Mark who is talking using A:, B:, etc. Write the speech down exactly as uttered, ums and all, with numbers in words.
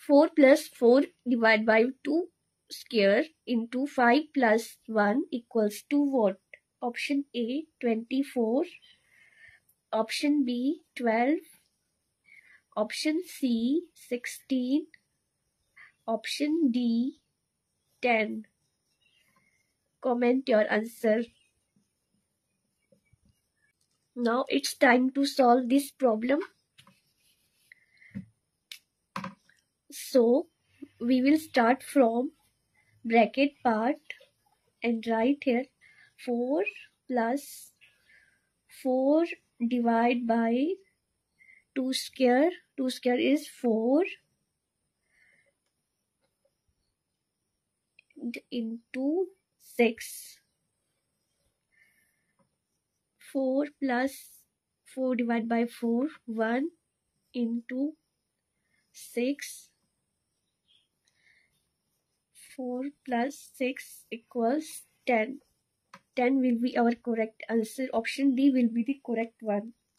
A: four plus four divided by two square into five plus one equals to what? Option A, twenty-four. Option B, twelve. Option C, sixteen. Option D, ten. Comment your answer. Now it's time to solve this problem. So we will start from bracket part and write here four plus four divided by two square. two square is four into six. four plus four divided by four, one into six. four plus six equals ten. ten will be our correct answer. Option D will be the correct one.